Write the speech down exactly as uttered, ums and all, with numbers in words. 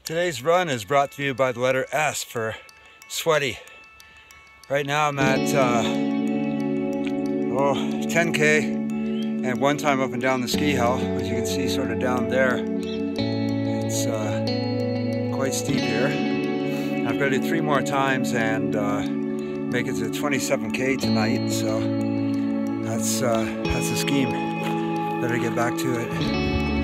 Today's run is brought to you by the letter S for sweaty. Right now I'm at uh, oh, ten K and one time up and down the ski hill, as you can see sort of down there. It's uh, quite steep here. I've got to do three more times and uh, make it to twenty-seven K tonight, so that's, uh, that's the scheme. Better get back to it.